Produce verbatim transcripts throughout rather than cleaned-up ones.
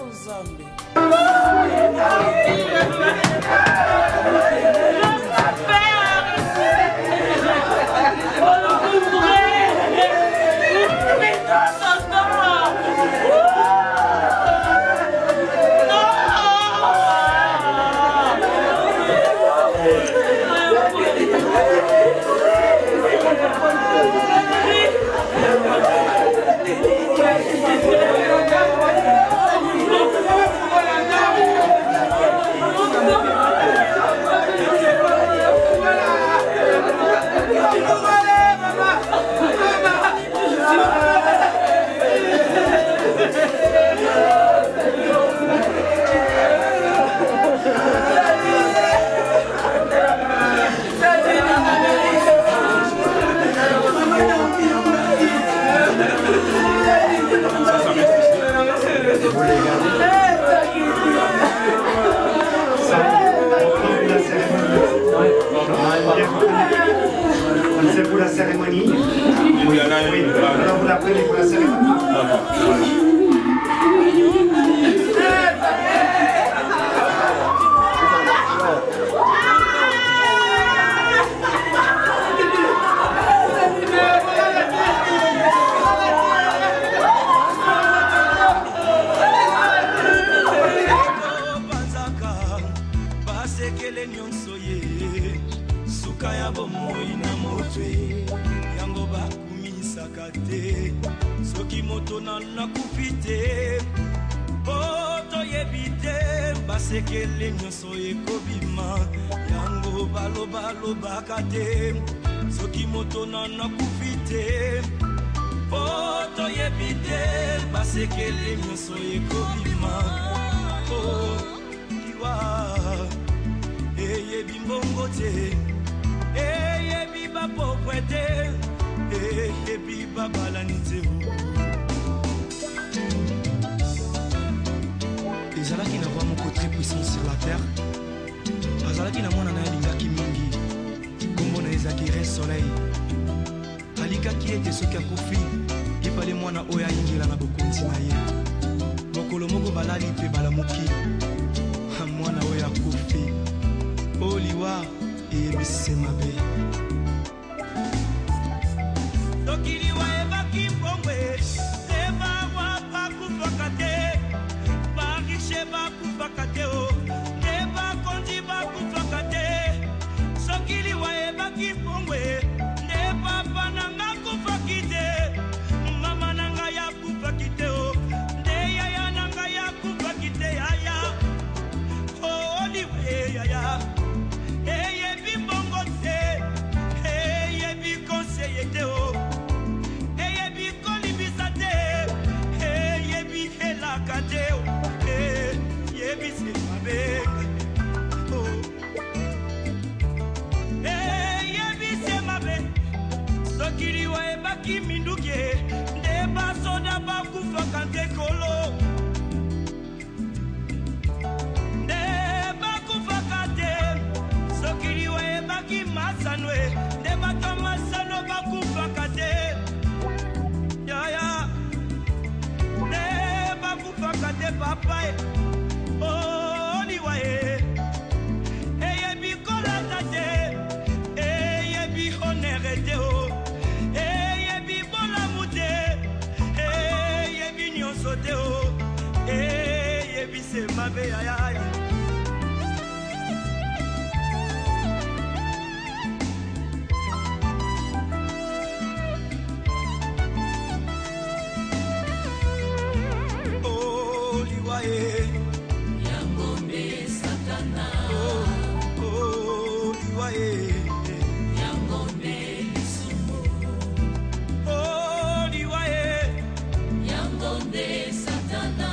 C'est pour la cérémonie. Oui, alors vous la prenez pour la cérémonie. Soki moto na nakufite poto yebite basekele nyonso ekobima yango baloba lobaka te soki moto na nakufite poto yebite basekele nyonso ekobima oh liwa eyebi mbongo te eyebi bapokwe te eyebi babalani te ezalaki na voix moko très puissant sur la terre azalaki na mwana na ye alingaki mingi kombo na ezalaki re soleil alikaki ete soki akufi efale mwana oyo ayingela na bokonzi na ye mokolo moko balali mpe balamuki mwana oyo akufi o liwa eyebisi mabe soki liwa ebaki mbongwe ebawa bakufaka te barishe bakufaka te o nde bakonzi bakufaka te soki liwa ebaki mbongwe nde papa nanga kufaki te mama nanga yakufaki te o nde yaya nanga yakufaki te yaya o liwe yaya eyebi mbongo te eyebi konseye te o eyebi kolibisa te eyebi helaka te o eyebi semabe eyebi semabe soki liwa ebaki minduki nde basoda bakufaka te kolo nde bakufaka te soki liwa ebaki masano nde bato masano bakufaka te yaya nde bakufaka te papa o liwa e eyebi kolata te eyebi honere te o eyebi bolamu te eyebi nyonso te o eyebi semabe yaya Yangonde Satana oh oh liwaye Yangonde Lisumu oh liwaye Yangonde Satana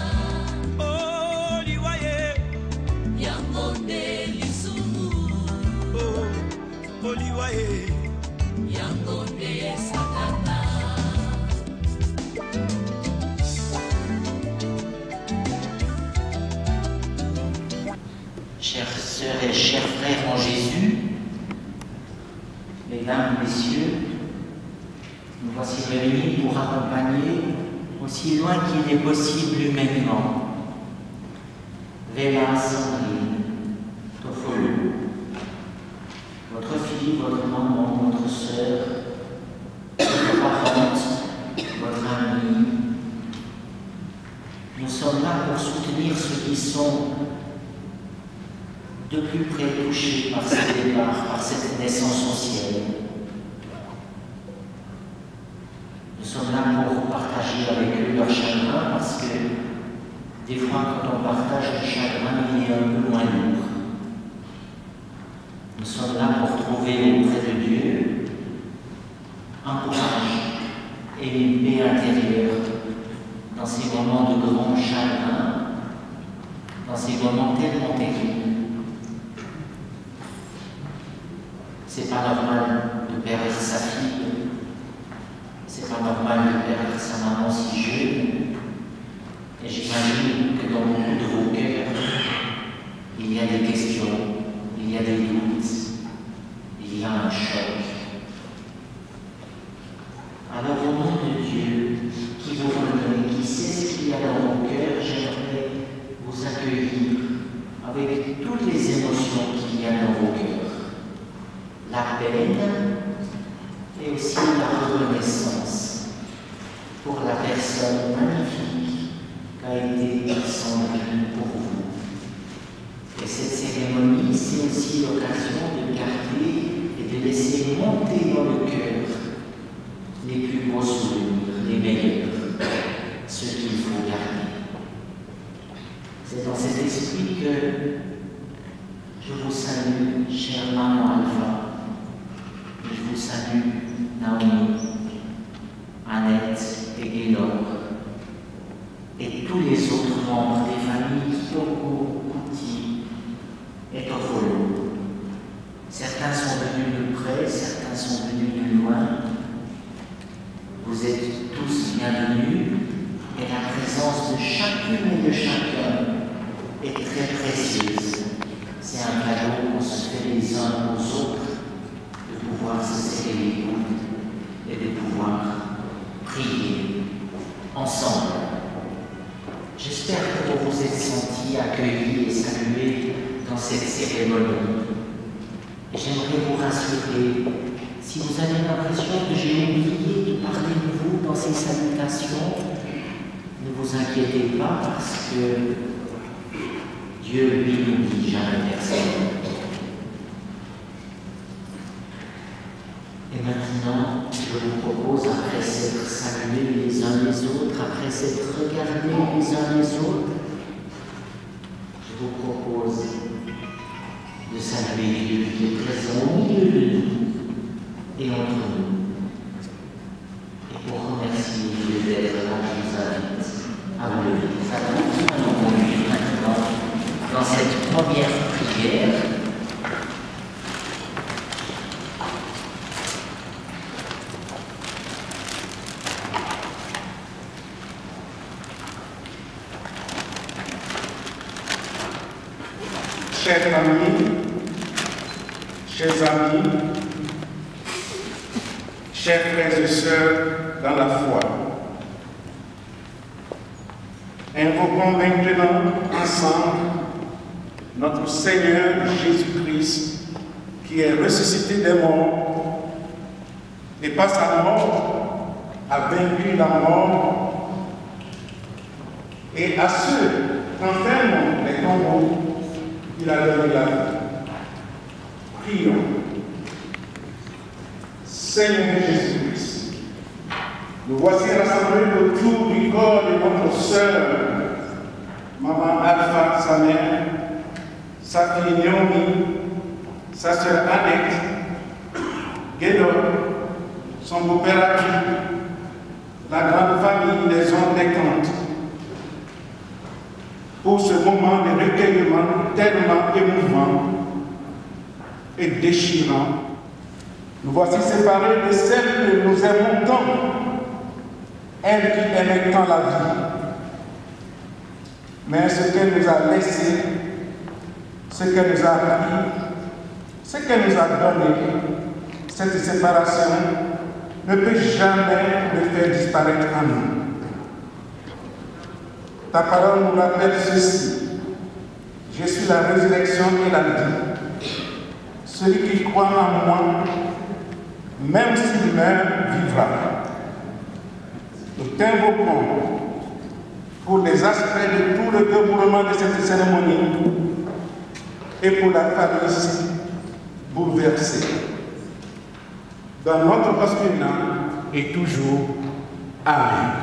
oh liwaye Yangonde Lisumu oh oh liwaye Yangonde Satana. Chères sœurs et chers frères en Jésus, mesdames, messieurs, nous voici réunis pour accompagner aussi loin qu'il est possible humainement Véla Sandrine Tofolou, votre fille, votre maman, votre sœur, votre parente, votre amie. Nous sommes là pour soutenir ceux qui sont de plus près touchés par ce départ, par cette naissance au ciel. Nous sommes là pour partager avec eux leur chagrin, parce que des fois, quand on partage le chagrin, il est un peu moins lourd. Nous sommes là pour trouver auprès de Dieu un courage et une paix intérieure dans ces moments de grand chagrin, dans ces moments tellement terribles. C'est pas normal de perdre sa fille, c'est pas normal de perdre sa maman si jeune. Et j'imagine que dans beaucoup de vos cœurs, il y a des questions, il y a des doutes, il y a un choc. Alors au nom de Dieu, qui vous connaît, qui sait ce qu'il y a dans vos cœurs, j'aimerais vous accueillir avec toutes les émotions qu'il y a dans vos cœurs. La peine et aussi la reconnaissance pour la personne magnifique qu'a été Sandrine pour vous. Et cette cérémonie, c'est aussi l'occasion de garder et de laisser monter dans le cœur les plus beaux souvenirs, les meilleurs, ceux qu'il faut garder. C'est dans cet esprit que je vous salue, chère maman Alpha. Je vous salue, Naomi, Annette et Gaylor, et tous les autres membres des familles Kyoko, Kuti et Tofolo. Certains sont venus de près, certains sont venus de loin. Vous êtes tous bienvenus, et la présence de chacune et de chacun est très précieuse. C'est un cadeau qu'on se fait les uns aux autres, de pouvoir se serrer les coudes et de pouvoir prier ensemble. J'espère que vous vous êtes sentis accueillis et salués dans cette cérémonie. J'aimerais vous rassurer, si vous avez l'impression que j'ai oublié de parler de vous dans ces salutations, ne vous inquiétez pas, parce que Dieu, lui, n'oublie jamais personne. Et maintenant, je vous propose, après s'être salués les uns les autres, après s'être regardés les uns les autres, je vous propose de saluer Dieu qui est présent au milieu de nous et entre nous. Et pour remercier Dieu d'être là, je vous invite à vous lever. Nous allons conduire maintenant dans cette première prière. Chers amis, chers amis, chers frères et sœurs dans la foi, invoquons maintenant ensemble notre Seigneur Jésus-Christ qui est ressuscité des morts et par sa mort a vaincu la mort, et à ceux qu'enferment les tombeaux, il a donné la vie. Prions. Seigneur Jésus-Christ, nous voici rassemblés autour du corps de notre sœur, maman Alpha, sa mère, sa fille Naomi, sa sœur Annette, Guédor, son beau-père Aki, la grande famille des oncles et tantes, pour ce moment de recueillement tellement émouvant et déchirant. Nous voici séparés de celle que nous aimons tant, elle qui aimait tant la vie. Mais ce qu'elle nous a laissé, ce qu'elle nous a appris, ce qu'elle nous a donné, cette séparation ne peut jamais le faire disparaître en nous. Ta parole nous rappelle ceci. Je suis la résurrection et la vie. Celui qui croit en moi, même s'il meurt, vivra. Nous t'invoquons pour les aspects de tout le déroulement de cette cérémonie et pour la famille ici bouleversée. Dans notre poste et toujours. Amen.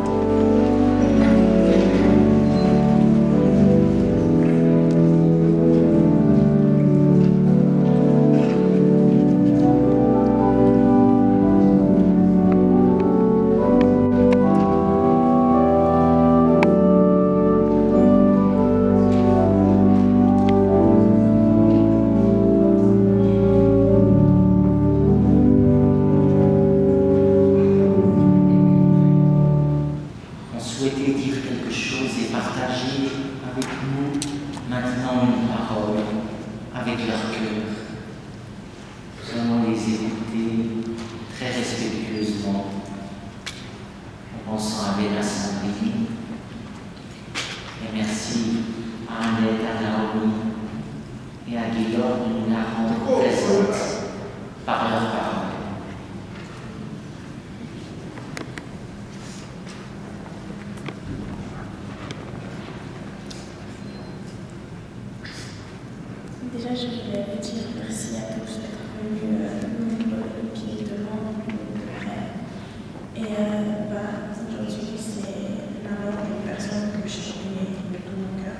Déjà, je voulais dire merci à tous d'être venus euh, le pied devant le frère. Et euh, bah, aujourd'hui, c'est la mort d'une personne que j'ai aimée de tout mon cœur.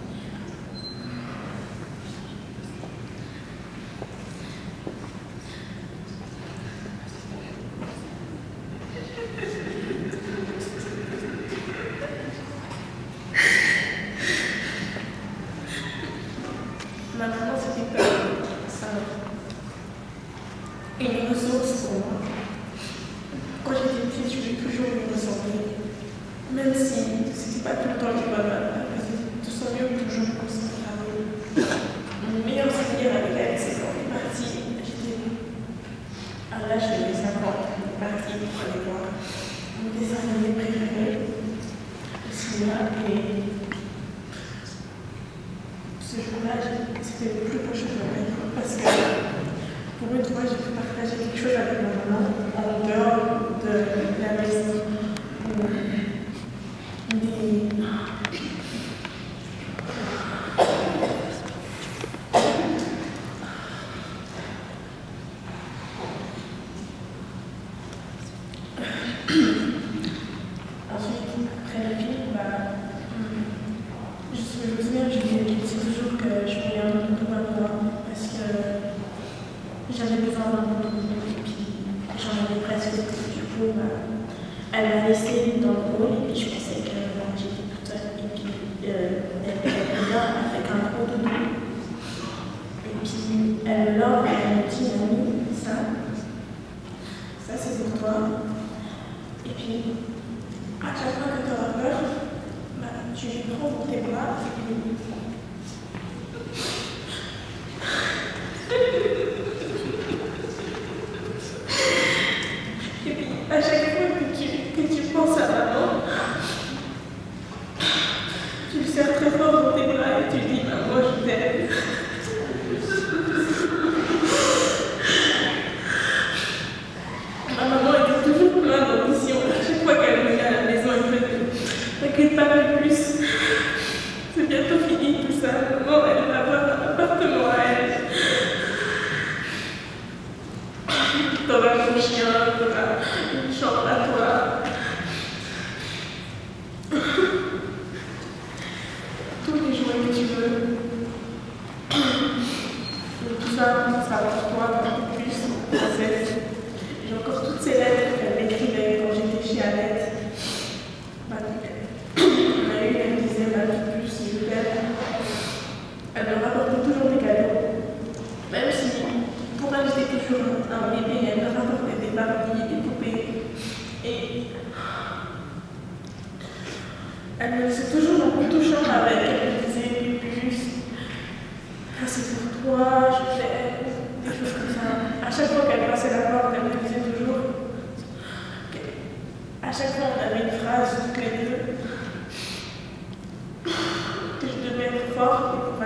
Ma maman, c'était pas ça. Une ressource pour moi. Quand j'étais petite, je voulais toujours me ressembler. Même si c'était pas tout le temps du bonheur, parce que tout son mieux toujours pour se travailler. Mon meilleur souvenir avec elle, c'est quand on est parti. J'étais à l'âge de mes cinq ans. On est parti pour aller voir mon dessin animé préféré au cinéma. Et ce jour-là, c'était le plus beau jour de ma vie parce que pour une fois, j'ai pu partager quelque chose avec ma maman en dehors de la maison. Des... Ensuite, après le film, bah, je me souviens, je disais toujours que je voulais un retour à moi parce que j'avais besoin d'un retour et puis j'en avais presque. Du coup, bah, elle m'a laissée dans le rôle et puis je pensais que bon, j'étais toute seule et puis euh, elle était bien avec un gros doudou. Et puis elle l'offre et elle me dit, Mamie, ça, ça c'est pour toi. Et puis à chaque fois que tu auras peur, bah, tu les prends dans tes bras et puis et puis à chaque fois que tu, que tu penses à maman, tu le serres très fort dans tes bras et tu dis maman je t'aime. Ma maman était toujours pleine d'ambition. À chaque fois qu'elle venait à la maison, elle me disait t'inquiète pas de plus, c'est bientôt fini tout ça. Maman, elle va avoir un appartement à elle. T'auras ton chien, t'auras une chambre à toi. Tous les jouets que tu veux. Et tout ça, ça va pour toi un peu plus, princesse. J'ai encore toutes ces lettres qu'elle m'écrivait quand j'étais chez Annette. Bah, il y en a une, elle me disait ma vie plus, je t'aime. Elle me rapportait toujours des cadeaux. Même si pour elle j'étais toujours un bébé, elle me rapportait des Barbies, des poupées. Et elle me laissait toujours un peu touchant avec. Elle me disait plus, ah, c'est pour toi, je t'aime, des choses comme ça. À chaque fois qu'elle passait la porte, elle me disait toujours. À chaque fois, on avait une phrase toutes les deux que je devais être forte et pour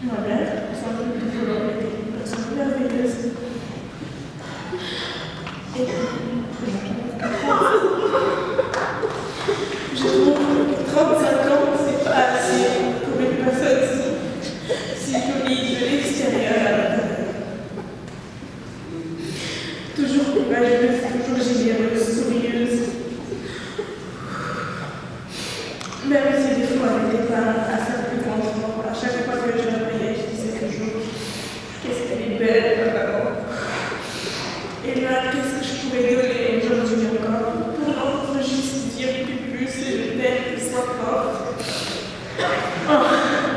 Ma mère, sans doute de vouloir était une personne merveilleuse. Et je trouve que trente-cinq ans, c'est pas assez pour une personne si, si jolie de l'extérieur à l'intérieur. Toujours courageuse, toujours généreuse, sourieuse. Même si des fois elle n'était pas à sa plus grande forme, à chaque fois que je la voyais, je disais toujours qu'est-ce qu'elle est belle, ma maman. Et là, qu'est-ce que je pourrais donner aujourd'hui encore pour l'entendre juste dire plus plus et je t'aime, que soit forte. Oh.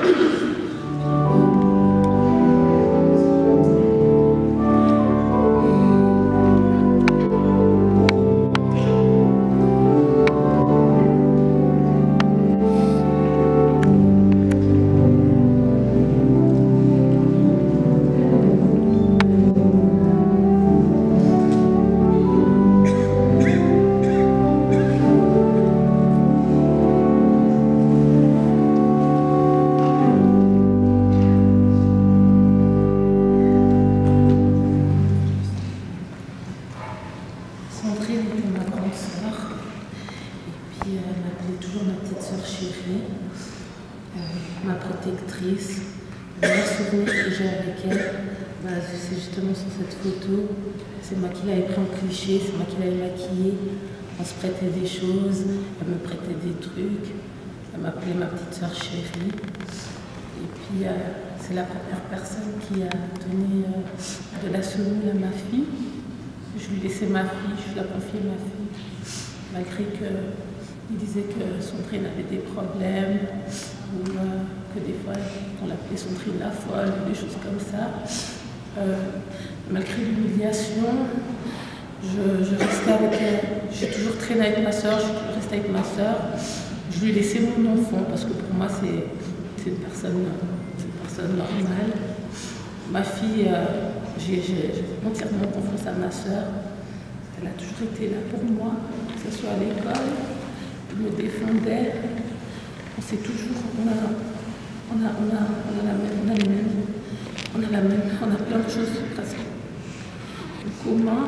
C'est moi qui l'avais pris en cliché, c'est moi qui l'avais maquillée. On se prêtait des choses, elle me prêtait des trucs. Elle m'appelait ma petite sœur chérie. Et puis, euh, c'est la première personne qui a donné euh, de la semoule à ma fille. Je lui laissais ma fille, je lui ai confié ma fille. Malgré qu'il disait que Sondrine avait des problèmes, ou euh, que des fois, on l'appelait Sondrine la folle, ou des choses comme ça. Euh, malgré l'humiliation, je, je restais avec elle. J'ai toujours traîné avec ma soeur, je suis toujours restée avec ma soeur. Je lui ai laissé mon enfant parce que pour moi c'est une personne, une personne normale. Ma fille, euh, j'ai entièrement confiance à ma soeur. Elle a toujours été là pour moi, que ce soit à l'école, elle me défendait. On sait toujours, on a, on a, on a, on a la même, on a les mêmes. On a la même, on a plein de choses presque en commun.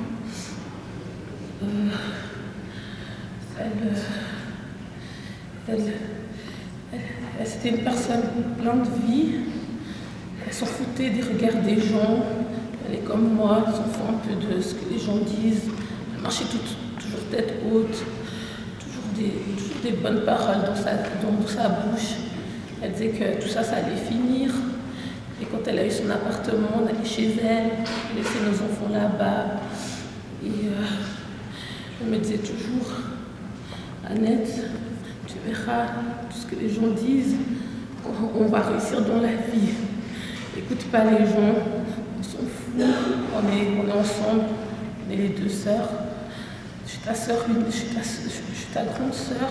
Euh, elle, elle, elle, elle c'était une personne pleine de vie. Elle s'en foutait des regards des gens. Elle est comme moi, elle s'en fout un peu de ce que les gens disent. Elle marchait tout, toujours tête haute, toujours des, toujours des bonnes paroles dans sa, dans sa bouche. Elle disait que tout ça, ça allait finir. Et quand elle a eu son appartement, on allait chez elle, on laissait nos enfants là-bas. Et euh, elle me disait toujours, Annette, tu verras tout ce que les gens disent, on, on va réussir dans la vie. Écoute pas les gens, on s'en fout, on est, on est ensemble, on est les deux sœurs. Je suis ta sœur, je suis ta, je suis ta grande sœur.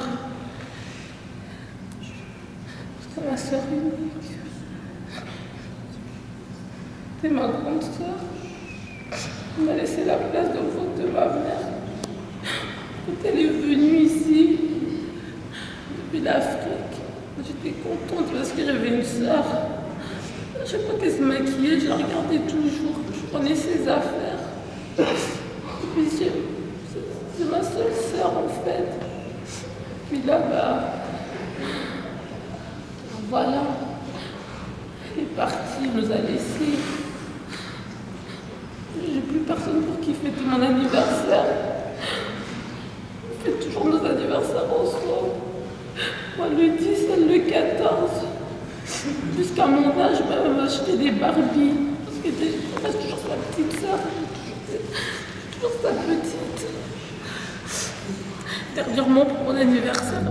C'est ma sœur unique. C'est ma grande sœur. Elle m'a laissé la place dans le ventre de ma mère. Quand elle est venue ici, depuis l'Afrique, j'étais contente parce que j'avais une sœur. À chaque fois qu'elle se maquillait, je la regardais toujours. Je prenais ses affaires. Et puis c'est ma seule sœur en fait. Puis là-bas, voilà. Elle est partie, elle nous a laissés. J'ai plus personne pour qui fêter mon anniversaire. On fait toujours nos anniversaires ensemble. Moi le dix, elle le quatorze. Jusqu'à mon âge, je vais même acheter des Barbies. Parce que je reste toujours sa petite sœur. Toujours sa petite. Dernièrement pour mon anniversaire.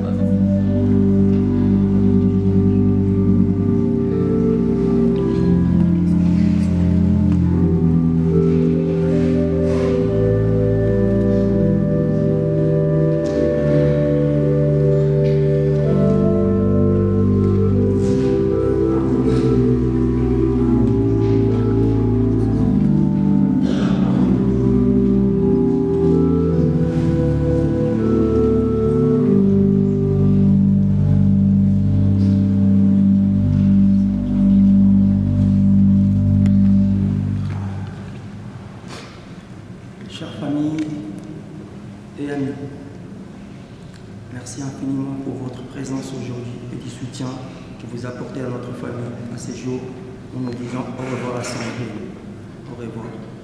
infiniment pour votre présence aujourd'hui et du soutien que vous apportez à notre famille à ces jours en nous disant au revoir à Sandrine. Au revoir.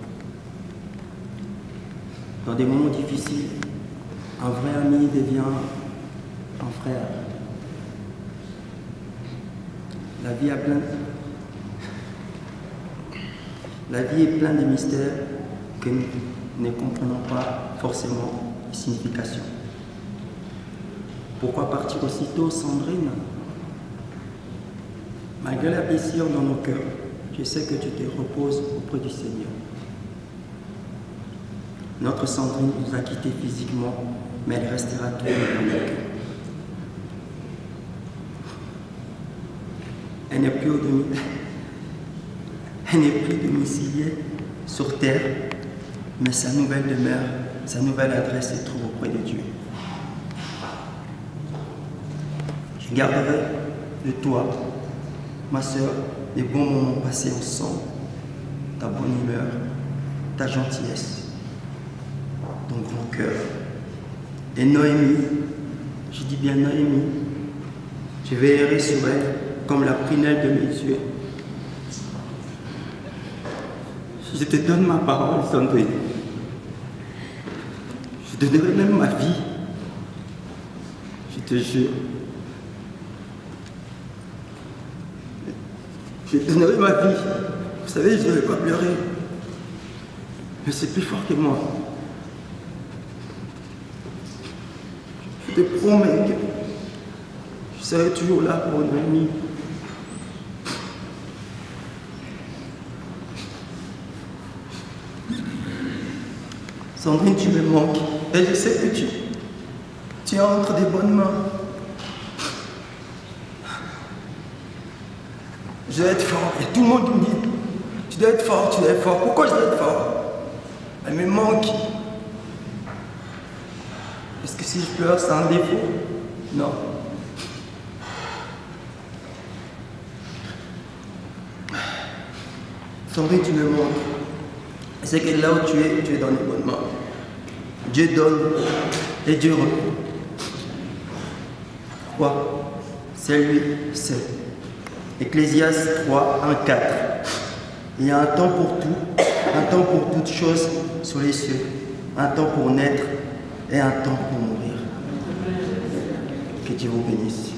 Dans des moments difficiles, un vrai ami devient un frère. La vie a plein... La vie est pleine de mystères que nous ne comprenons pas forcément les significations. Pourquoi partir aussitôt, Sandrine? Malgré la blessure dans nos cœurs, je sais que tu te reposes auprès du Seigneur. Notre Sandrine nous a quittés physiquement, mais elle restera toujours dans nos cœurs. Elle n'est plus au domicile. Elle n'est plus domiciliée sur terre, mais sa nouvelle demeure, sa nouvelle adresse se trouve auprès de Dieu. Je garderai de toi, ma sœur, les bons moments passés ensemble, ta bonne humeur, ta gentillesse, ton grand cœur. Et Noémie, je dis bien Noémie, je veillerai sur elle comme la prunelle de mes yeux. Je te donne ma parole, Sandrine. Je te donnerai même ma vie. Je te jure. Je te donnerai ma vie. Vous savez, je ne vais pas pleurer. Mais c'est plus fort que moi. Je te promets que je serai toujours là pour une amie. Sandrine, tu me manques. Et je sais que tu, tu es entre des bonnes mains. Je dois être fort. Et tout le monde me dit, tu dois être fort, tu dois être fort. Pourquoi je dois être fort? Elle me manque. Est-ce que si je pleure, c'est un défaut? Non. Sandrine, tu me manques. C'est que là où tu es, tu es dans les bonnes mains. Dieu donne et Dieu reprend. Quoi? C'est lui, c'est. Ecclésiaste trois, un, quatre. Il y a un temps pour tout, un temps pour toutes choses sur les cieux, un temps pour naître et un temps pour mourir. Que Dieu vous bénisse.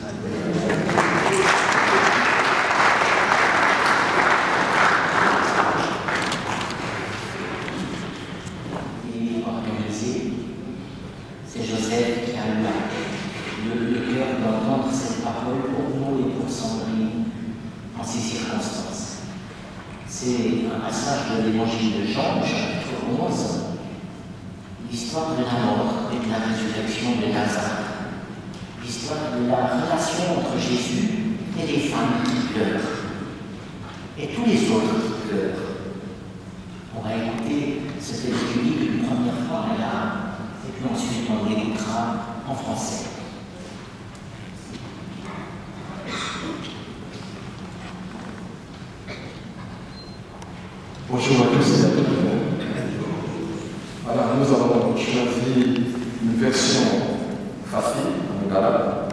C'est Joseph qui a eu le, le cœur d'entendre cette parole pour nous et pour Sandrine en ces circonstances. C'est un passage de l'évangile de Jean, chapitre onze, l'histoire de la mort et de la résurrection de Lazare, l'histoire de la relation entre Jésus et les femmes qui pleurent, et tous les autres qui pleurent. On va écouter cet évangile une première fois là. Et puis ensuite, on l'écoutera en français. Bonjour à tous et à toutes. Alors, nous avons choisi une version facile, en lingala.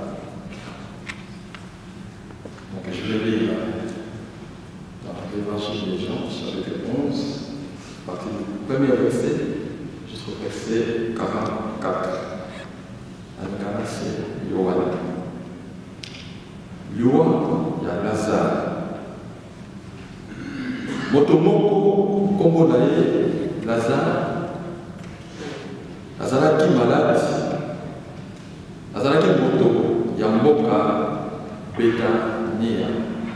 Donc, je vais lire dans l'évangile de Jean, chapitre onze, partie du premier verset. Jusqu'au verset quarante-quatre. Lingala, c'est Yohana. Yohana, il y a Lazare. Motomoko, comme on a dit, Lazare, Lazare qui est malade, Lazare qui est moto, il y a Mboka, Betania.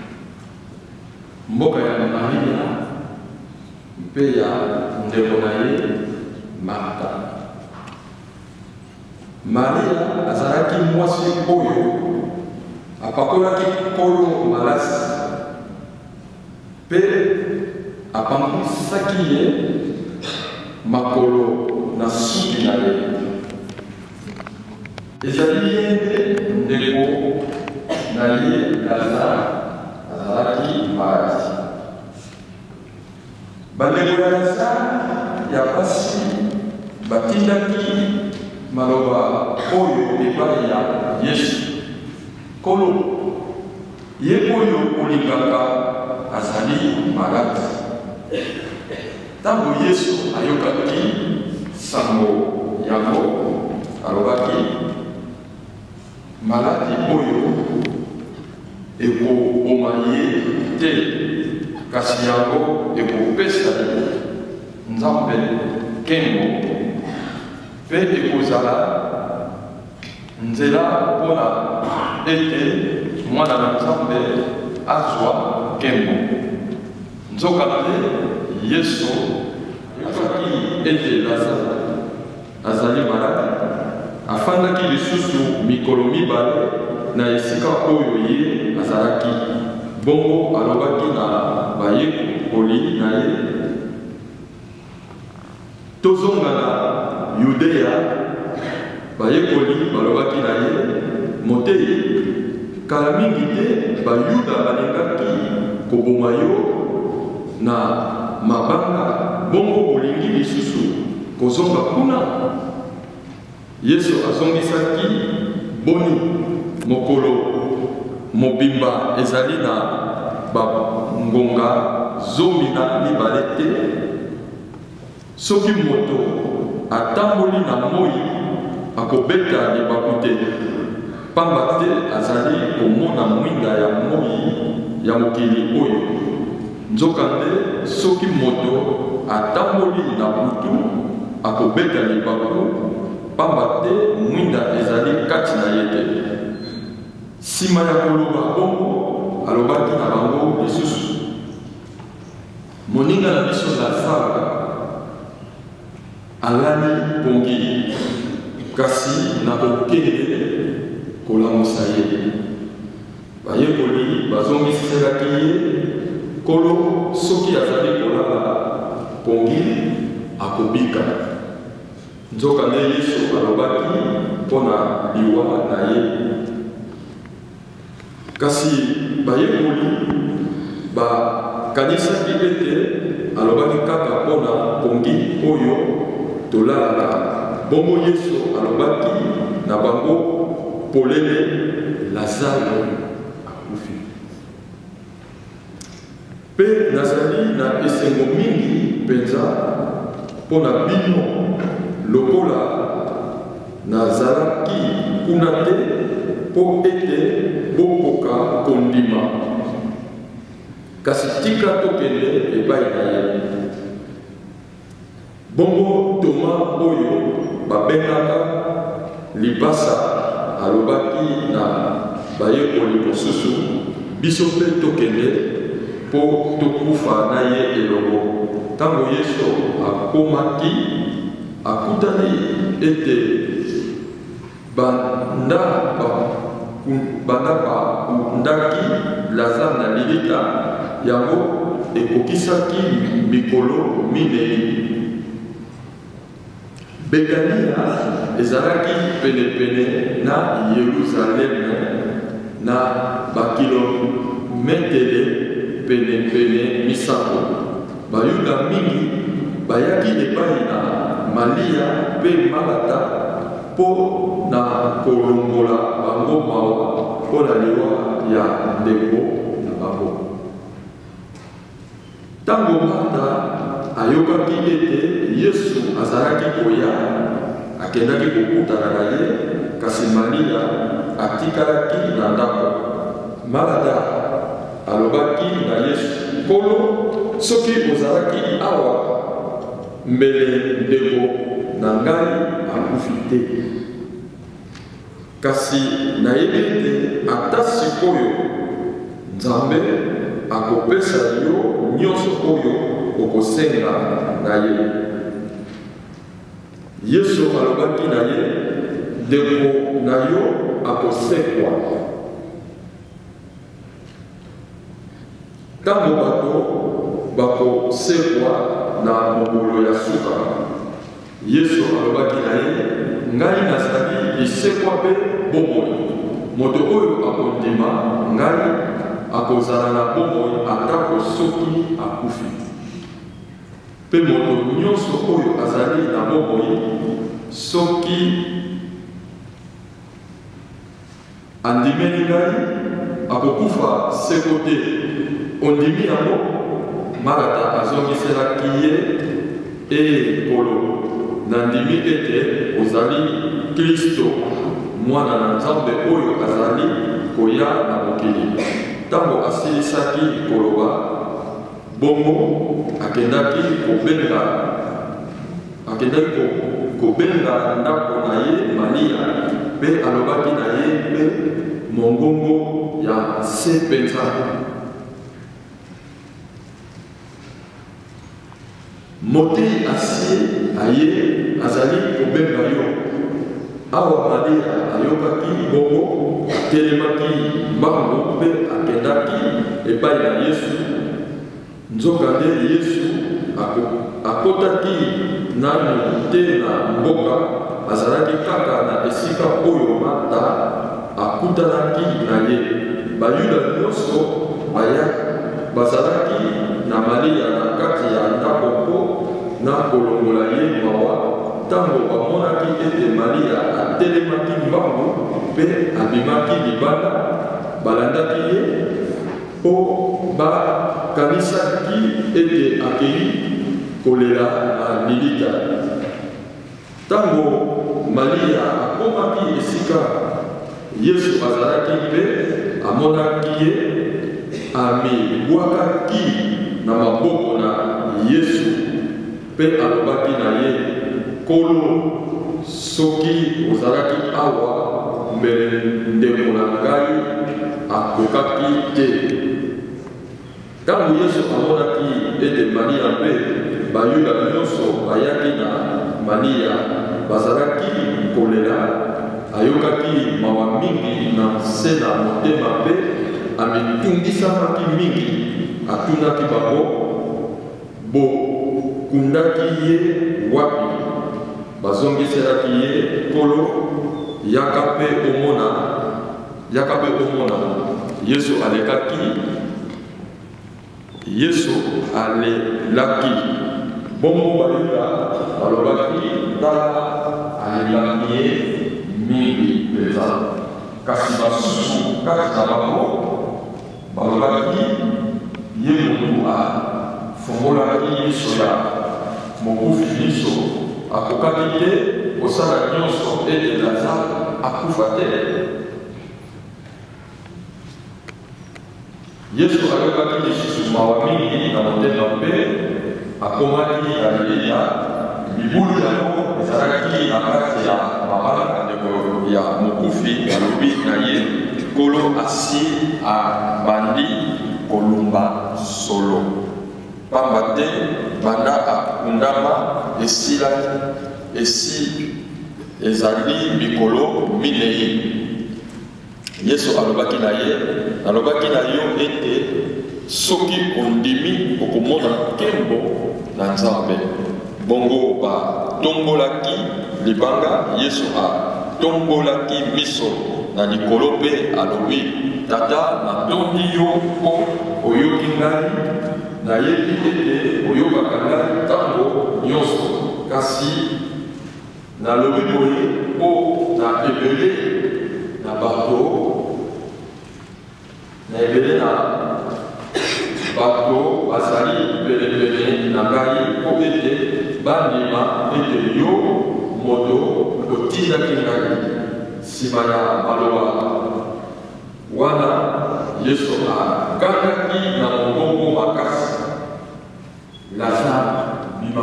Mboka ya Maria, mpe ya ndeko na ye, Martha. Maria azalaki mwasi oyo apakolaki kolo malasi mpe apangwisaki ye makolo na suki na ye. Ezali ye nde ndeko na ye Lazare azalaki malasi. Bandeko ya Lazare ya basi batindaki maloba oyo epai ya Yesu. Kolo ye oyo olingaka azali malade. Tango Yesu ayokaki sango yango alobaki maladi oyo ekoboma ye te, kasi yango ekopesa Nzambe nkembo mpe ekozala nzela mpona ete mwana na Nzambe azwa nkembo. Nzokande Yesu ayokaki ete Lazare azali malade, afandaki lisusu mikolo mibale na esika oyo ye azalaki. Bongo alobaki na bayekoli na ye, tozonga na Yudea. Bayekoli balobaki na ye, motei kala mingi te bayuda balingaki koboma yo na mabanga, bongo olingi lisusu kozonga kuna. Yesu azongisaki, boni mokolo mobimba ezali na bangonga zomi na mibale te. Soki moto atamboli na moi akobeta libaku te, pamba te azali komona mwinda ya moi ya mokili oyo. Nzokande soki moto atamboli na butu akobeta libaku, pamba te mwinda ezali kati na ye te. Sima ya koloba bongo alobaki na bango lisusu, moninga na biso Lazare alani pongi, kasi nakokende kolamusa ye. Bayekoli bazongiselaki ye, kolo soki azali kolala pongi akobika. Nzokande Yesu alobaki mpona liwa na ye. Kasi bayekoli bakanisaki ete alobaki kaka mpona pongi oyo tolalaka. Bongo Yesu alobaki na bango polele, Lazare akufi. Pe nazali na esengo mingi penza mpona bino, lokola nazalaki kuna te, po ete bokoka kondima. Kasi tika tokende epai na ye. Bongo Toma oyo babengaka libasa alobaki na bayekoli mosusu, biso mpe tokende po tokufa na ye elongo. Tango Yesu akomaki, akutani ete banda bakundaki Lazare na lilita yango, ekokisaki mikolo minei. Betania ezalaki pene-pene na Yerusalem na bakilometele pene-pene misato. Bayuda mingi bayaki epai na Malia mpe Malata po na kolongola bango mawa po na liwa ya ndeko na bango. Tango Marta ayokaki ete Yesu azalaki koya, akendaki kokutana na ye, kasi Maria atikalaki na ndako. Malata alobaki na Yesu, Nkolo, soki ozalaki awa mbele ndeko na ngai akufi te. Kasi nayebi ete ata sikoyo Nzambe akopesa yo nyonso oyo okosenga na ye. Yesu alobaki na ye, ndeko na yo akosekwa. Tango bato bakosekwa na mokolo ya suka, Yesu alobaki na ye, ngai nazali lisekwa mpe bomoi. Moto oyo akondima ngai akozala na bomoi atako soki akufi. Pe moto nyonso oyo azali na bomoi soki andimeli ngai akokufa seko te ondimi yango Marata azongiselaki ye ekolo nandimi ete ozali Kristo mwana na Nzambe oyo azali koya na mokili. Ntango asilisaki koloba bongo akendaki kobenga akendaki kobenga ndako na ye Maria mpe alobaki na ye mpe mongongo ya se mpenza. Motei asie aye azali kobenga yo. Awa Maria ayokaki bongo atelemaki mbango mpe akendaki epai na Yesu. Nzokande Yesu akotaki nanu te na mboka, azalaki kaka na esika oyo Marta akutanaki na ye. Bayuda nyonso bazalaki na Maria na kati ya ndako mpo na kolongola ye mawa. Ntango bamonaki ete Maria atelemaki mbangu mpe abimaki libanda, balandaki ye mpo bakanisaki ete akei kolela na milita. Ntango Maria akomaki esika Yesu azalaki mpe amonaki ye, amibwakaki na maboko na Yesu mpe alobaki na ye, Kolo, soki ozalaki awa mbele ndeko na ngai akokaki te. Ntango Yesu amonaki ete Maria mpe Bayuda nyonso bayaki na Maria bazalaki kolela, ayokaki mawa mingi na se na motema mpe amitungisamaki mingi. Atunaki bango, bokundaki ye wapi? Bazongiselaki ye, Kolo, yaka mpe omona, yaka mpe omona. Yesu alekaki, Yesu alelaki. Bongo Bayuda balobaki, tala alelaki ye mingi mpenza. Kasi basusu kati na bango balobaki ye motu afungolaki miso ya mokufi miso, akokaki te kosala nyonso ete Lazare akufa te. Yesu ayokaki lisusu mawa mingi na motema mpe akomaki Galilea. Libulu yango ezalaki na kati ya mabala ya mokufi, alobi na ye, Kolo asi abandi kolumba solo, pamba te banda akundama esila esi ezali mikolo minei. Yesu alobaki na ye, alobaki na yo ete soki ondimi okomona nkembo na Nzambe. Bongo batombolaki libanga, Yesu atombolaki miso na likolo mpe alobi, Tata, natondi yo mpo oyoki ngai, nayebi ete oyokaka ngai ntango nyonso, kasi nalobi boye mpo na ebele na bato, na ebele na bato bazali pene-pene na ngai mpo ete bandima ete yo moto otindaki ngai. Nsima ya maloba wana, Yesu akangaki na mongongo makasi, Lazare bima.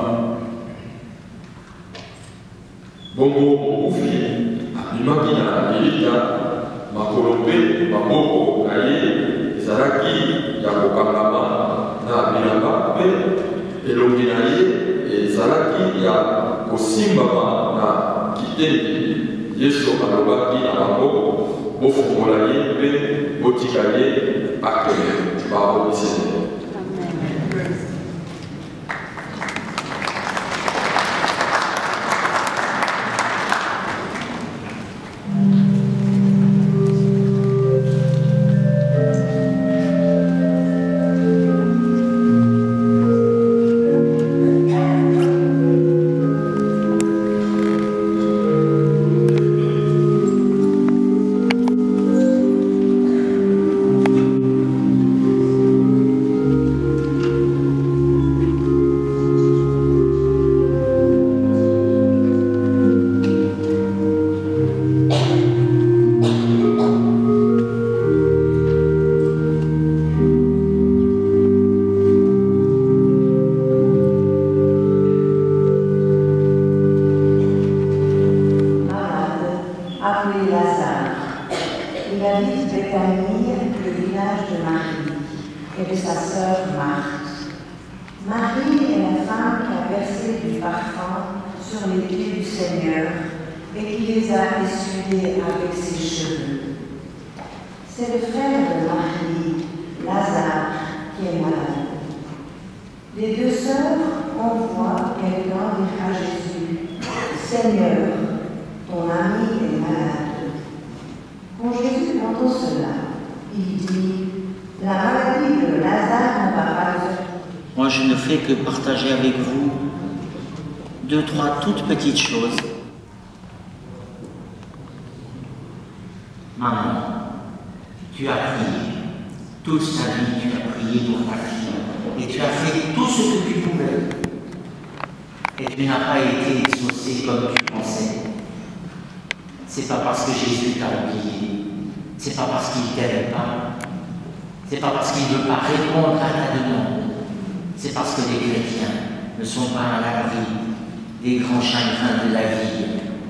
Bongo mokufi abimaki na milita, makolo mpe maboko na ye ezalaki ya kokangama na bilamba mpe elongi na ye ezalaki ya kosimbama na kitendi. Yesu alobaki na bango, bofungola ye mpe botika ye akende. Baobiseni. et de sa sœur Marthe. Marie est la femme qui a versé du parfum sur les pieds du Seigneur et qui les a essuyés avec ses cheveux. C'est le frère de Marie, Lazare, qui est malade. Les deux sœurs envoient quelqu'un dire à Jésus, « Seigneur, ton ami est malade. » Quand Jésus entend cela, il dit, « La maladie de Lazare ne va pas le faire. » Moi, je ne fais que partager avec vous deux, trois toutes petites choses. Maman, tu as prié. Toute ta vie, tu as prié pour ta fille. Et tu as fait tout ce que tu pouvais. Et tu n'as pas été exaucé comme tu pensais. C'est pas parce que Jésus t'a oublié. C'est pas parce qu'il ne t'aime pas. C'est pas parce qu'il ne veut pas répondre à ta demande. C'est parce que les chrétiens ne sont pas à l'abri des grands chagrins de la vie.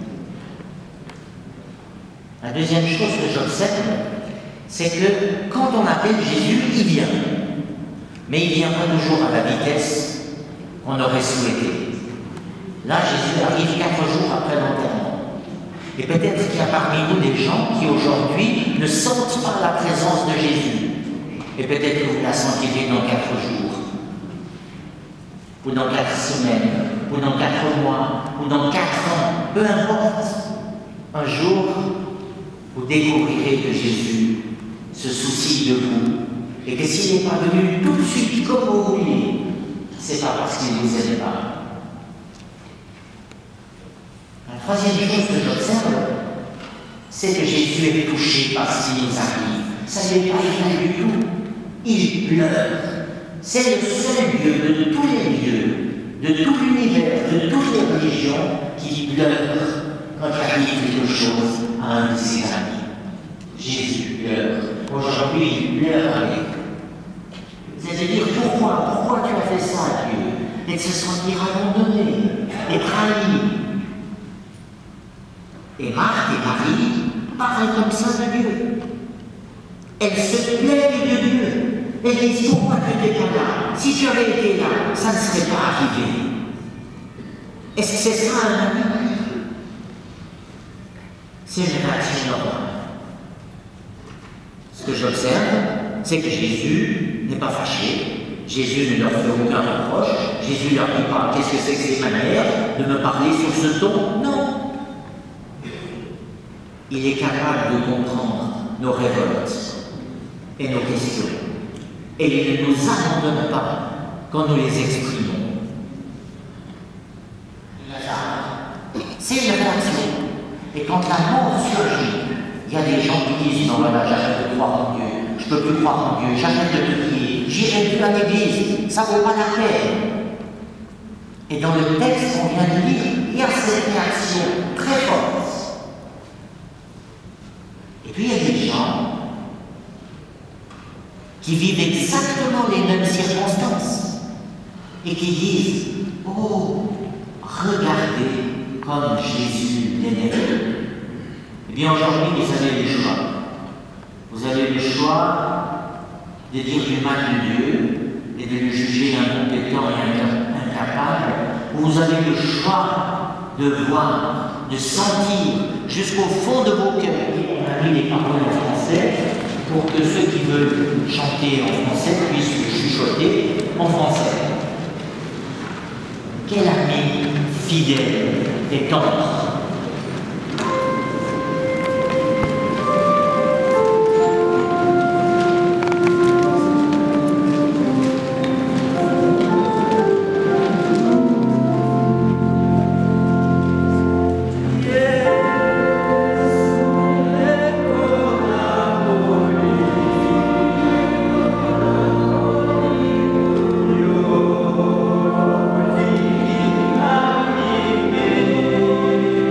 La deuxième chose que j'observe, c'est que quand on appelle Jésus, il vient. Mais il ne vient pas toujours à la vitesse qu'on aurait souhaité. Là, Jésus arrive quatre jours après l'enterrement. Et peut-être qu'il y a parmi nous des gens qui aujourd'hui ne sentent pas la présence de Jésus. Et peut-être que vous la sentirez dans quatre jours, ou dans quatre semaines, ou dans quatre mois, ou dans quatre ans, peu importe. Un jour, vous découvrirez que Jésus se soucie de vous et que s'il n'est pas venu tout de suite comme vous vouliez, c'est pas parce qu'il ne vous aime pas. La troisième chose que j'observe, c'est que Jésus est touché par ce qui nous arrive. Ça ne lui est pas égal du tout. Il pleure. C'est le seul Dieu de tous les dieux, de tout l'univers, de toutes les religions, qui pleure quand il arrive quelque chose à un de ses amis. Jésus pleure. Aujourd'hui, il pleure avec. C'est-à-dire, pourquoi Pourquoi tu as fait ça à Dieu? Et de se sentir abandonné et trahi. Et Marthe et Marie parlent comme ça de Dieu. Elles se plaignent de Dieu. Elles disent, pourquoi tu n'étais pas là? Si tu avais été là, ça ne serait pas arrivé. Est-ce que c'est ça un ami? C'est une réaction normale. Ce que j'observe, c'est que Jésus n'est pas fâché. Jésus ne leur fait aucun reproche. Jésus ne leur dit pas, qu'est-ce que c'est que ces manières de me parler sur ce ton? Non. Il est capable de comprendre nos révoltes et nos questions. Et il ne nous abandonne pas quand nous les exprimons. C'est une réaction. Et quand la mort surgit, il y a des gens qui disent, non voilà, j'arrête de croire en Dieu, je ne peux plus croire en Dieu, j'arrête de prier, j'irai plus à l'église, ça ne vaut pas la peine. Et dans le texte qu'on vient de lire, il y a cette réaction très forte. Et puis il y a des gens qui vivent exactement les mêmes circonstances et qui disent, oh, regardez comme Jésus l'aimait. Eh bien aujourd'hui, vous avez le choix. Vous avez le choix de dire du mal de Dieu et de le juger incompétent et incapable, ou vous avez le choix de voir, de sentir jusqu'au fond de vos cœurs. On a mis les paroles en français pour que ceux qui veulent chanter en français puissent le chuchoter en français. Quel ami fidèle et tendre! Thank you.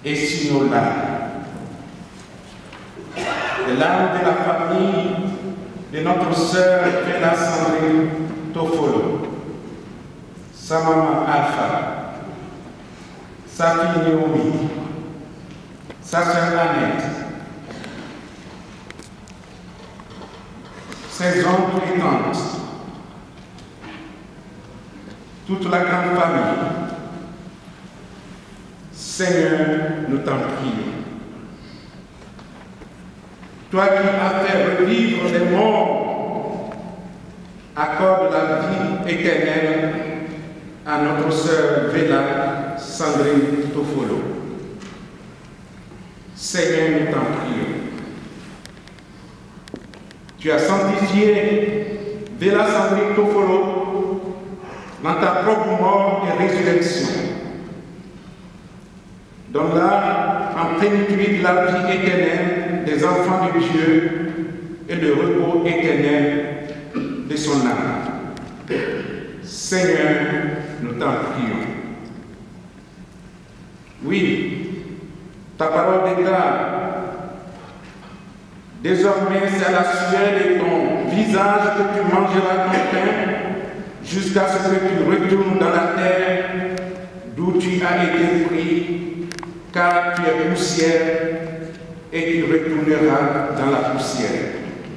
et sur nos larmes. Les larmes de la famille de notre sœur Vela Sandrine Tofolo, sa maman Alpha, sa fille Naomi, sa sœur Annette, ses oncles et tantes, toute la grande famille. Seigneur, nous t'en prions. Toi qui as fait revivre les morts, accorde la vie éternelle à notre sœur Vela Sandrine Tofolo. Seigneur, nous t'en prions. Tu as sanctifié Vela Sandrine Tofolo dans ta propre mort et résurrection. Donne-la en plénitude la vie éternelle des enfants de Dieu et le repos éternel de son âme. Seigneur, nous t'en prions. Oui, ta parole déclare: désormais c'est à la sueur de ton visage que tu mangeras ton pain jusqu'à ce que tu retournes dans la terre d'où tu as été pris, car tu es poussière et tu retourneras dans la poussière.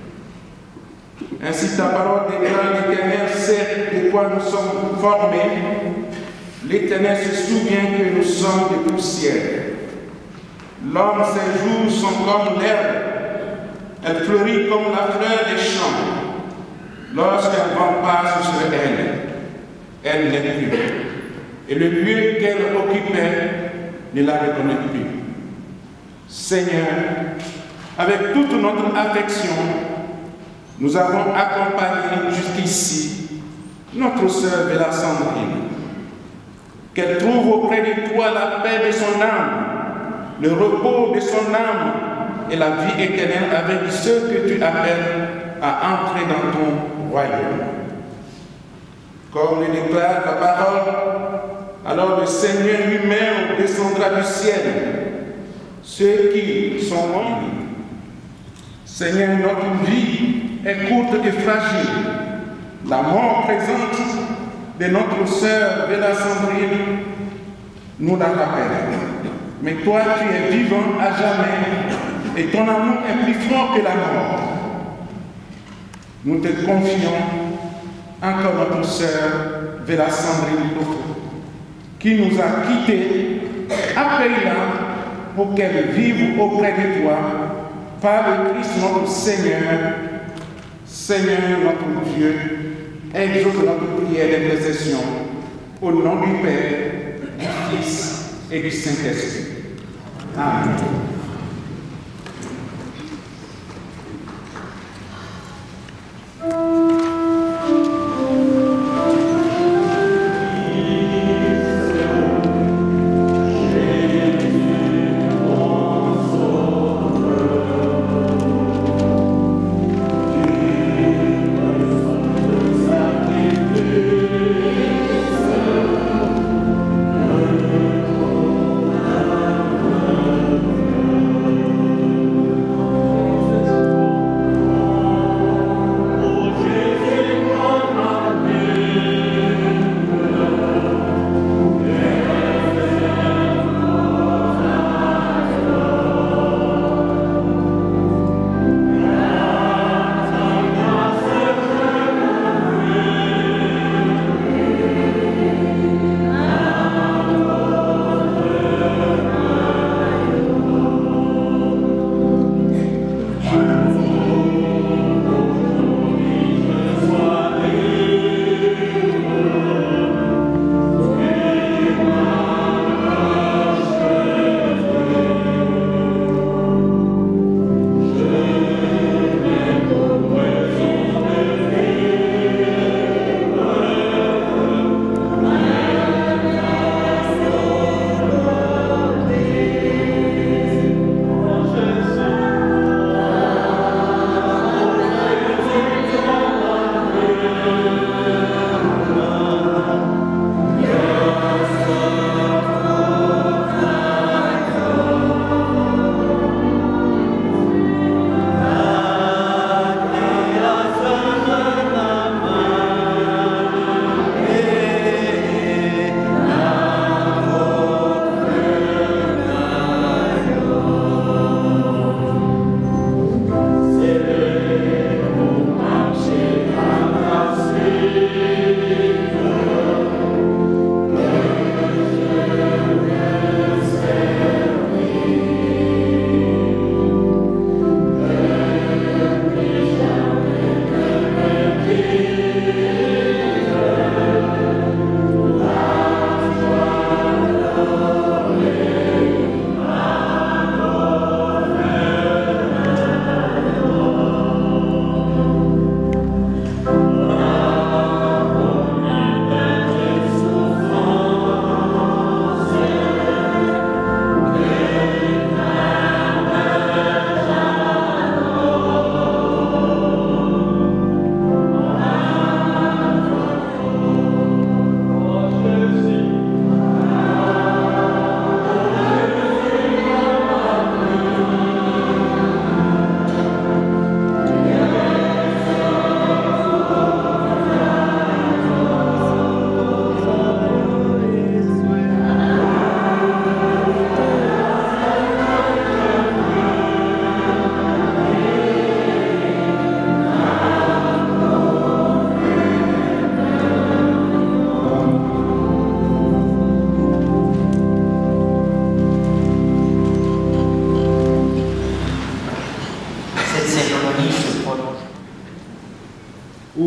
Ainsi ta parole déclare: l'Éternel sait de quoi nous sommes formés, l'Éternel se souvient que nous sommes de poussière. L'homme, ses jours sont comme l'herbe, elle fleurit comme la fleur des champs. Lorsqu'un vent passe sur elle, elle n'est plus, et le lieu qu'elle occupait ne la reconnaît plus. Seigneur, avec toute notre affection, nous avons accompagné jusqu'ici notre sœur Vela Sandrine. Qu'elle trouve auprès de toi la paix de son âme, le repos de son âme et la vie éternelle avec ceux que tu appelles à entrer dans ton royaume. Comme le déclare ta parole, alors le Seigneur lui-même descendra du ciel. Ceux qui sont morts, Seigneur, notre vie est courte et fragile. La mort présente de notre sœur Vela Sandrine nous la rappelle. Mais toi, tu es vivant à jamais et ton amour est plus fort que la mort. Nous te confions encore notre sœur Vela Sandrine Tofolo, qui nous a quittés. Accueille-la pour qu'elle vive auprès de toi par le Christ notre Seigneur. Seigneur notre Dieu, exauce notre prière d'intercession au nom du Père, du Fils et du Saint-Esprit. Amen. Thank you.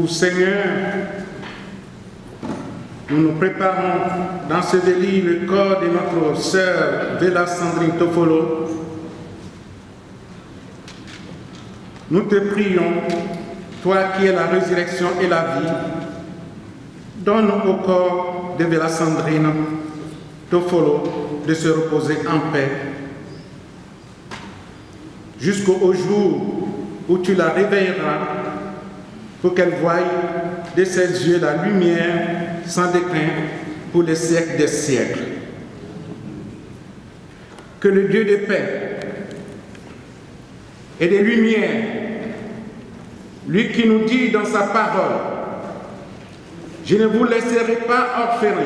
où, Seigneur, nous nous préparons d'ensevelir le corps de notre sœur Vela Sandrine Tofolo. Nous te prions, toi qui es la résurrection et la vie, donne au corps de Vela Sandrine Tofolo de se reposer en paix jusqu'au jour où tu la réveilleras pour qu'elle voie de ses yeux la lumière sans déclin pour les siècles des siècles. Que le Dieu de paix et de lumière, lui qui nous dit dans sa parole, je ne vous laisserai pas orphelins,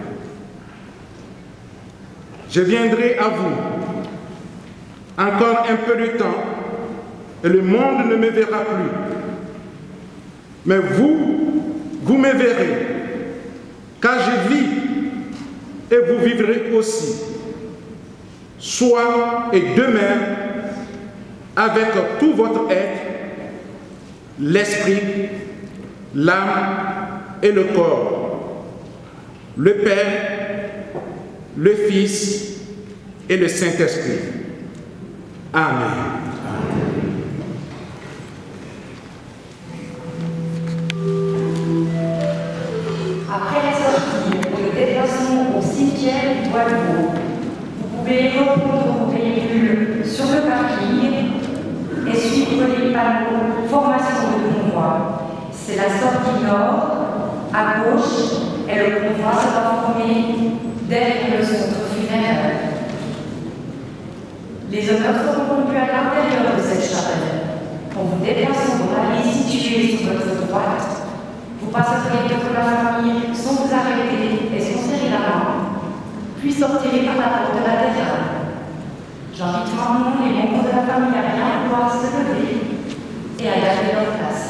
je viendrai à vous encore un peu de temps et le monde ne me verra plus. Mais vous, vous me verrez, car je vis et vous vivrez aussi. Soit et demain, avec tout votre être, l'esprit, l'âme et le corps, le Père, le Fils et le Saint-Esprit. Amen. Après la sortie et le déplacement au cimetière du Bois-de-Vaux, vous pouvez reprendre vos véhicules sur le parking et suivre les panneaux formation de convoi. C'est la sortie nord, à gauche, et le convoi sera formé derrière le centre funéraire. Les honneurs seront conduits à l'intérieur de cette chapelle. En vous déplaçant dans la rue située sur votre droite, vous passerez devant la famille sans vous arrêter et sans serrer la main, puis sortirez par la porte latérale. J'invite maintenant les membres de la famille à bien vouloir se lever et à garder leur place.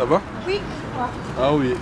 Ça va? Oui. Ah oui.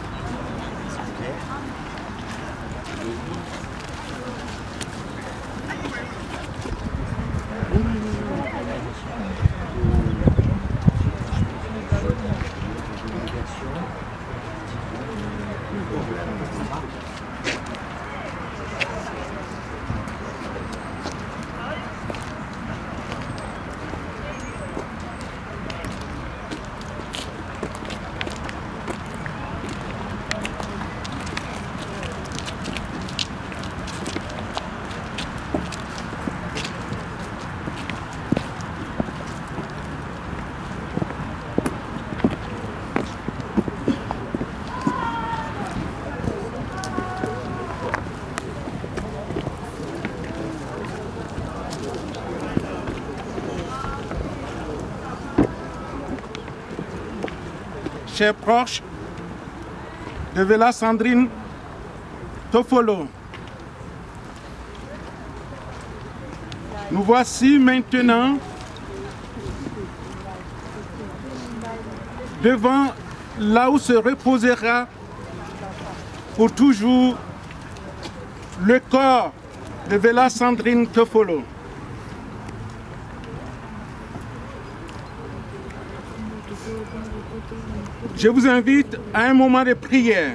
Chers proches de Vela Sandrine Tofolo, nous voici maintenant devant là où se reposera pour toujours le corps de Vela Sandrine Tofolo. Je vous invite à un moment de prière.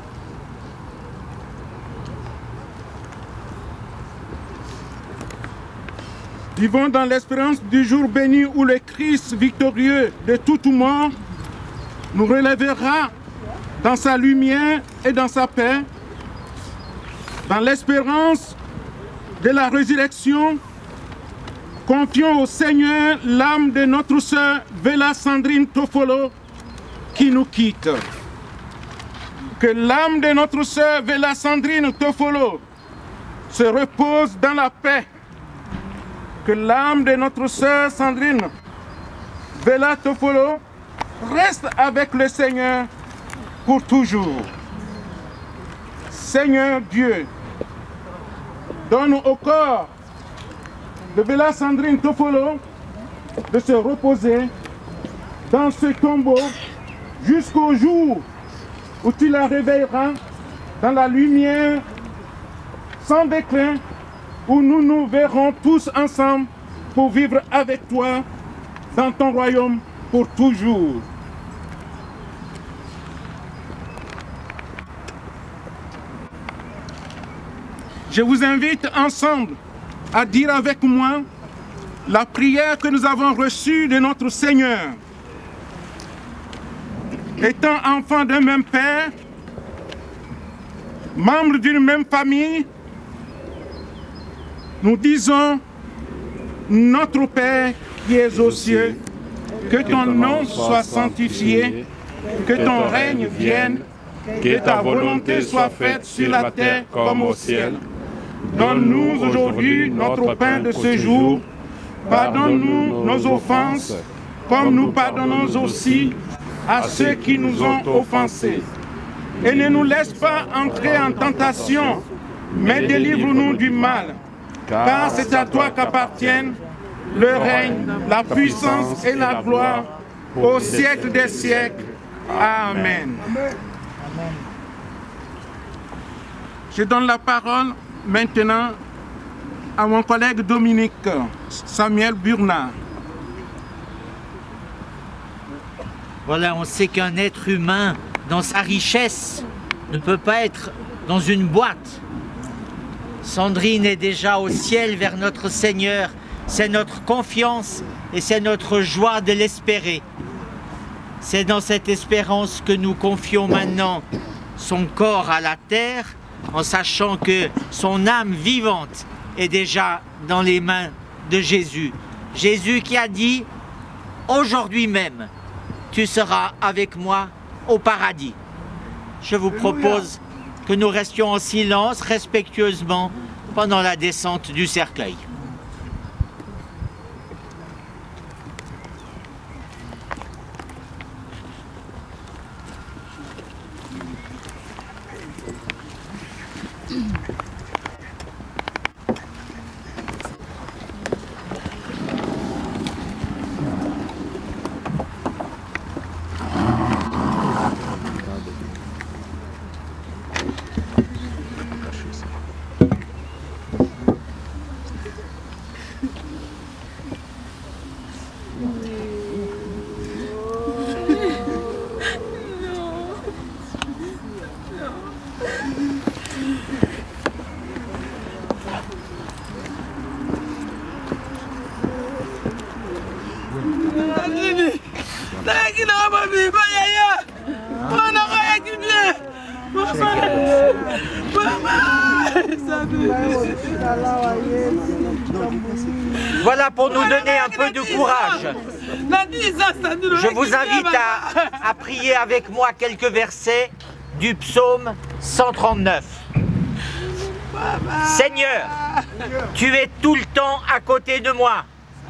Vivons dans l'espérance du jour béni où le Christ victorieux de toute mort nous relèvera dans sa lumière et dans sa paix, dans l'espérance de la résurrection. Confions au Seigneur l'âme de notre sœur Vela Sandrine Tofolo qui nous quitte. Que l'âme de notre sœur Vela Sandrine Tofolo se repose dans la paix. Que l'âme de notre sœur Sandrine Vela Tofolo reste avec le Seigneur pour toujours. Seigneur Dieu, donne au corps de Vela Sandrine Tofolo de se reposer dans ce tombeau jusqu'au jour où tu la réveilleras dans la lumière sans déclin, où nous nous verrons tous ensemble pour vivre avec toi dans ton royaume pour toujours. Je vous invite ensemble à dire avec moi la prière que nous avons reçue de notre Seigneur. Étant enfants d'un même Père, membres d'une même famille, nous disons: Notre Père qui es aux cieux, que ton nom soit sanctifié, que ton règne vienne, que ta volonté soit faite sur la terre comme au ciel. Donne-nous aujourd'hui notre pain de ce jour. Pardonne-nous nos offenses, comme nous pardonnons aussi à ceux qui nous ont offensés. Et ne nous laisse pas entrer en tentation, mais délivre-nous du mal. Car c'est à toi qu'appartiennent le règne, la puissance et la gloire au siècle des siècles. Amen. Je donne la parole maintenant à mon collègue Dominique Samuel Burnard. Voilà, on sait qu'un être humain, dans sa richesse, ne peut pas être dans une boîte. Sandrine est déjà au ciel vers notre Seigneur. C'est notre confiance et c'est notre joie de l'espérer. C'est dans cette espérance que nous confions maintenant son corps à la terre, en sachant que son âme vivante est déjà dans les mains de Jésus. Jésus qui a dit: aujourd'hui même, tu seras avec moi au paradis. Je vous propose que nous restions en silence, respectueusement, pendant la descente du cercueil. Voilà pour nous donner un peu de courage. Je vous invite à, à prier avec moi quelques versets du psaume cent trente-neuf. Seigneur, tu es tout le temps à côté de moi.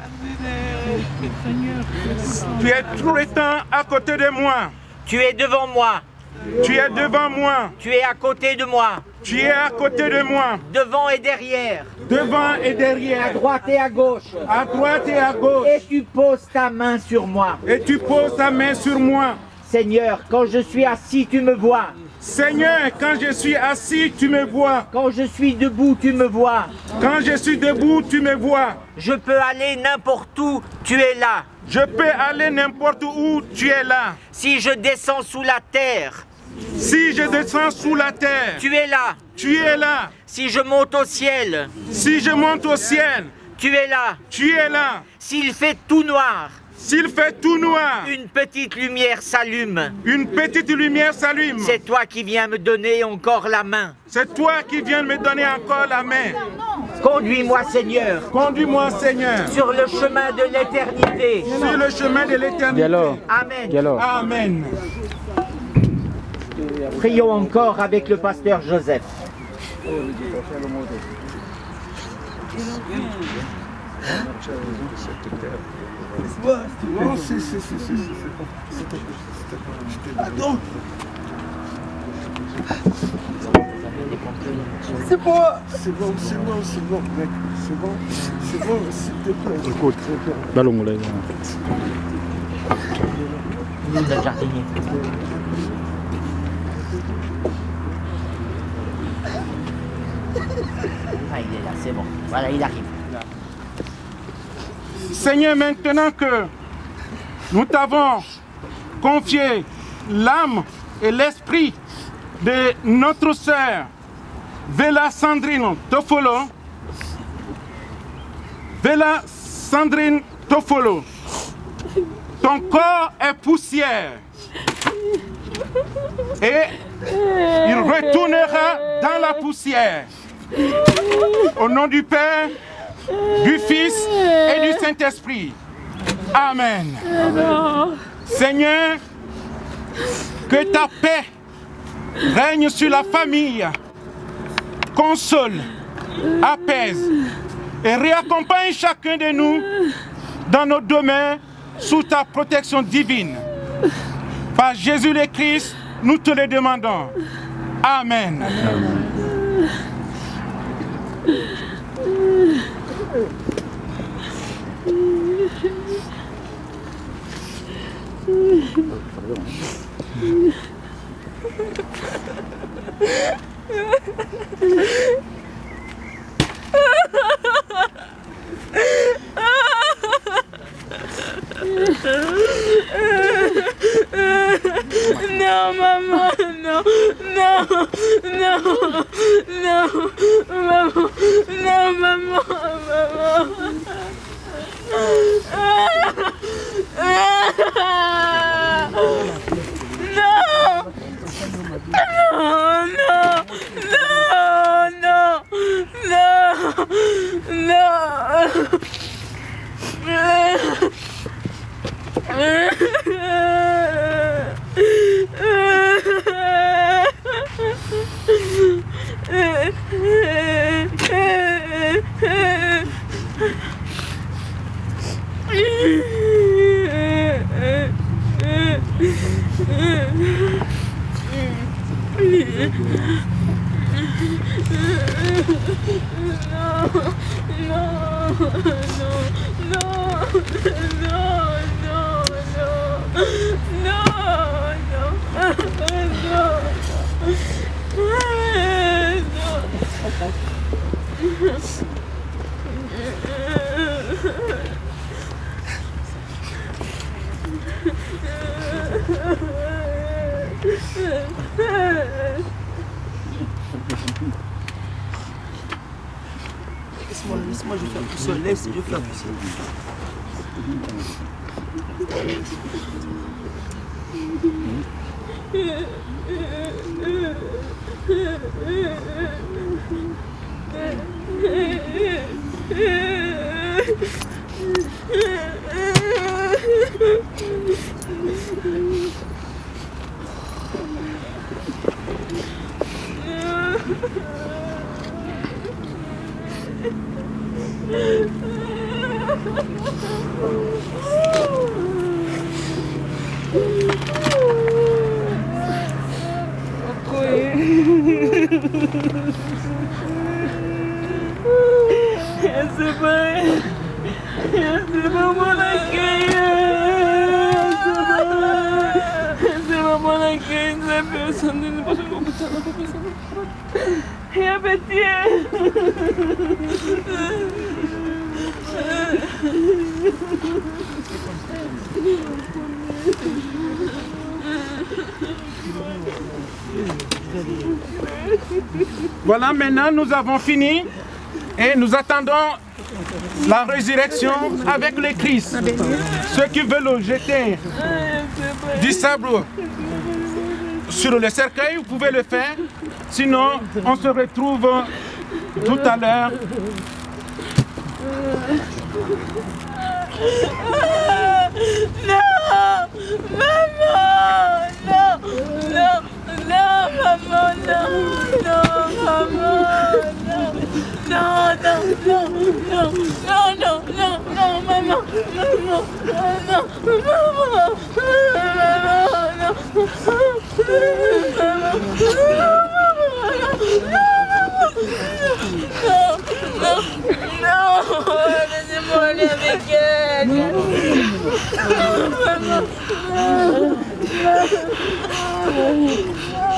Tu es tout le temps à côté de moi. Tu es devant moi. Tu es devant moi. Tu es à côté de moi. Tu es à côté de moi. Devant et derrière. Devant et derrière. À droite et à gauche. À droite et à gauche. Et tu poses ta main sur moi. Et tu poses ta main sur moi. Seigneur, quand je suis assis, tu me vois. Seigneur, quand je suis assis, tu me vois. Quand je suis debout, tu me vois. Quand je suis debout, tu me vois. Je peux aller n'importe où, tu es là. Je peux aller n'importe où, tu es là. Si je descends sous la terre. Si je descends sous la terre. Tu es là. Tu es là. Si je monte au ciel. Si je monte au ciel. Tu es là. Tu es là. S'il fait tout noir. S'il fait tout noir, une petite lumière s'allume. Une petite lumière s'allume. C'est toi qui viens me donner encore la main. C'est toi qui viens me donner encore la main. Conduis-moi, Seigneur. Conduis-moi, Seigneur. Sur le chemin de l'éternité. Sur le chemin de l'éternité. Amen. Amen. Prions encore avec le pasteur Joseph. Non, si, si, si, si, si. Attends. C'est bon, c'est bon, c'est bon, c'est bon, mec. C'est bon, c'est bon, s'il te plaît. Écoute, ballon là. Nous, le jardinier. Ah, il est là, c'est bon. Voilà, il arrive. Seigneur, maintenant que nous t'avons confié l'âme et l'esprit de notre sœur Vela Sandrine Tofolo, Vela Sandrine Tofolo, ton corps est poussière et il retournera dans la poussière. Au nom du Père, du Fils et du Saint-Esprit. Amen. Amen. Seigneur, que ta paix règne sur la famille, console, apaise et réaccompagne chacun de nous dans nos domaines sous ta protection divine. Par Jésus le Christ, nous te le demandons. Amen. Amen. Non, maman, non, non, non, non, maman, non, maman, maman. Non, non, non, non, non, non. Laisse-moi, laisse-moi, je vais faire tout seul. Laisse, je vais faire tout seul. Voilà, maintenant nous avons fini et nous attendons la résurrection avec le Christ. Ceux qui veulent jeter du sable sur le cercueil, vous pouvez le faire. Sinon, on se retrouve tout à l'heure. Non, maman, non, non, non, maman, non, non, maman, non, non, non, non, non, non, non, non, non, maman, maman, non, maman, non, laissez-moi aller avec elle. Maman,